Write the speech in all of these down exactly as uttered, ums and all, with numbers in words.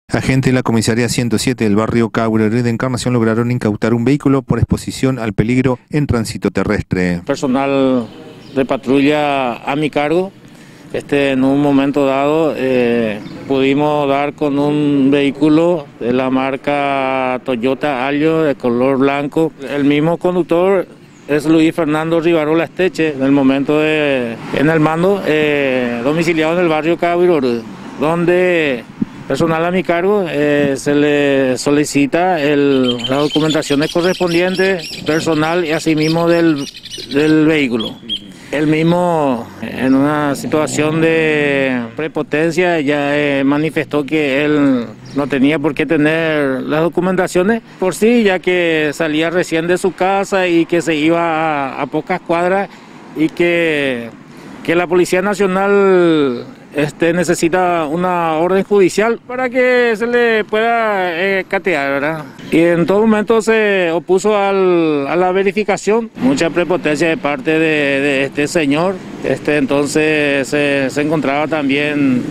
Agentes de la comisaría ciento siete del barrio Cabrera de Encarnación lograron incautar un vehículo por exposición al peligro en tránsito terrestre. Personal de patrulla a mi cargo, este, en un momento dado eh, pudimos dar con un vehículo de la marca Toyota Alio de color blanco. El mismo conductor es Luis Fernando Rivarola Esteche, en el momento de, en el mando, eh, domiciliado en el barrio Cabrera, donde personal a mi cargo eh, se le solicita el, las documentaciones correspondientes, personal y asimismo del, del vehículo. Él mismo, en una situación de prepotencia, ya eh, manifestó que él no tenía por qué tener las documentaciones por sí, ya que salía recién de su casa y que se iba a, a pocas cuadras y que, que la Policía Nacional este, necesita una orden judicial para que se le pueda eh, catear, ¿verdad? Y en todo momento se opuso al, a la verificación, mucha prepotencia de parte de, de este señor. Este, entonces se, se encontraba también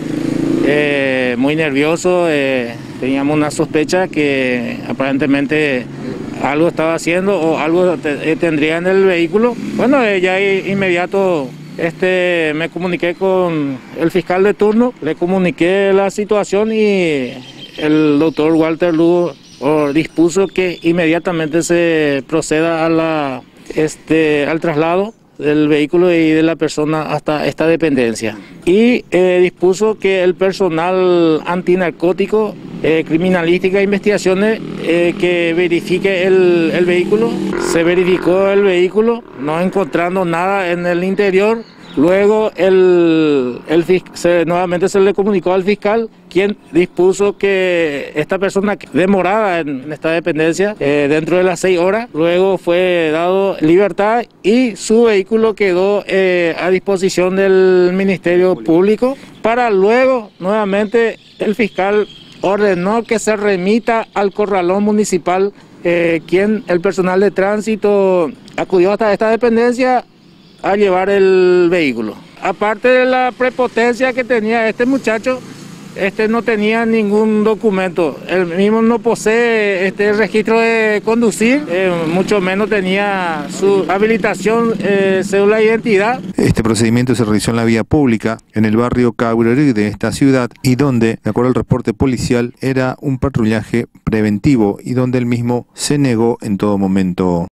eh, muy nervioso, eh, teníamos una sospecha que aparentemente algo estaba haciendo o algo te, tendría en el vehículo. Bueno, eh, ya inmediato Este, me comuniqué con el fiscal de turno, le comuniqué la situación y el doctor Walter Lugo oh, dispuso que inmediatamente se proceda a la, este, al traslado del vehículo y de la persona hasta esta dependencia. Y eh, dispuso que el personal antinarcótico, eh, criminalística e investigaciones, eh, que verifique el, el vehículo. Se verificó el vehículo, no encontrando nada en el interior. Luego el, el, se, nuevamente se le comunicó al fiscal, quien dispuso que esta persona demorada en esta dependencia eh, dentro de las seis horas, luego fue dado libertad y su vehículo quedó eh, a disposición del Ministerio Público, para luego nuevamente el fiscal ordenó que se remita al corralón municipal, eh, quien el personal de tránsito acudió hasta esta dependencia a llevar el vehículo. Aparte de la prepotencia que tenía este muchacho, este no tenía ningún documento. Él mismo no posee este registro de conducir, eh, mucho menos tenía su habilitación, eh, cédula de identidad. Este procedimiento se realizó en la vía pública, en el barrio Cabrera de esta ciudad, y donde, de acuerdo al reporte policial, era un patrullaje preventivo y donde él mismo se negó en todo momento.